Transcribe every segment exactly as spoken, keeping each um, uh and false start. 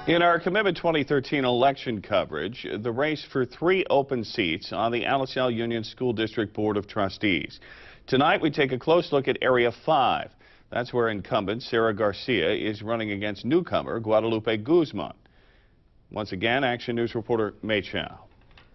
In our Commitment twenty thirteen election coverage, the race for three open seats on the Alisal Union School District Board of Trustees. Tonight we take a close look at Area five. That's where incumbent Sarah Garcia is running against newcomer Guadalupe Guzman. Once again, Action News reporter May Chow.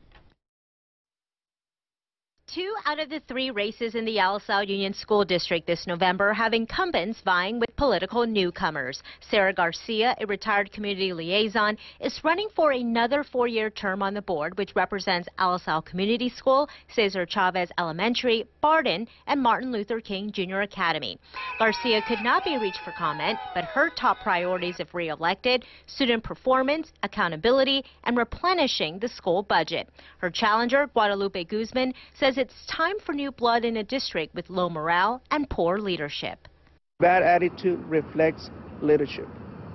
Two out of the three races in the Alisal Union School District this November have incumbents vying with political newcomers. Sarah Garcia, a retired community liaison, is running for another four-year term on the board, which represents Alisal Community School, Cesar Chavez Elementary, Barden, and Martin Luther King Junior Academy. Garcia could not be reached for comment, but her top priorities if re-elected: student performance, accountability, and replenishing the school budget. Her challenger, Guadalupe Guzman, says it's time for new blood in a district with low morale and poor leadership. Bad attitude reflects leadership.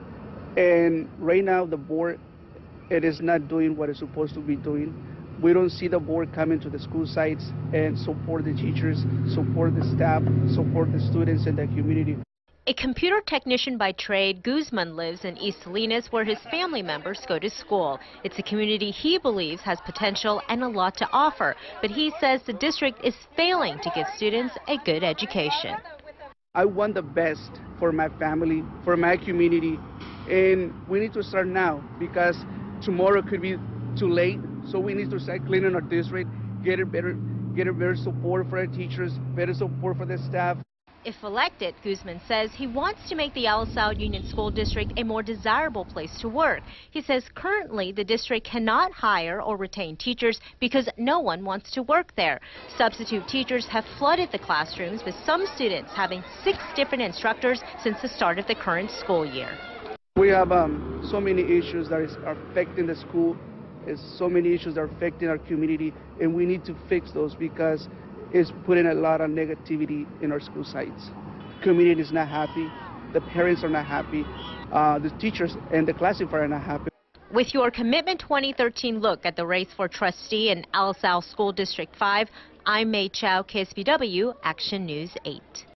And right now the board, it is not doing what it's supposed to be doing. We don't see the board coming to the school sites and support the teachers, support the staff, support the students and the community. A computer technician by trade, Guzman lives in East Salinas, where his family members go to school. It's a community he believes has potential and a lot to offer, but he says the district is failing to give students a good education. I want the best for my family, for my community, and we need to start now because tomorrow could be too late. So we need to start cleaning our district, get a better, get a better support for our teachers, better support for the staff. If elected, Guzman says he wants to make the Alisal Union School District a more desirable place to work. He says currently the district cannot hire or retain teachers because no one wants to work there. Substitute teachers have flooded the classrooms, with some students having six different instructors since the start of the current school year. We have um, so many issues that is affecting the school, is so many issues that are affecting our community, and we need to fix those because is putting a lot of negativity in our school sites. Community is not happy, the parents are not happy, uh, the teachers and the classifier are not happy. With your Commitment twenty thirteen look at the race for trustee in Alisal School District five, I'm May Chow, K S B W Action News eight.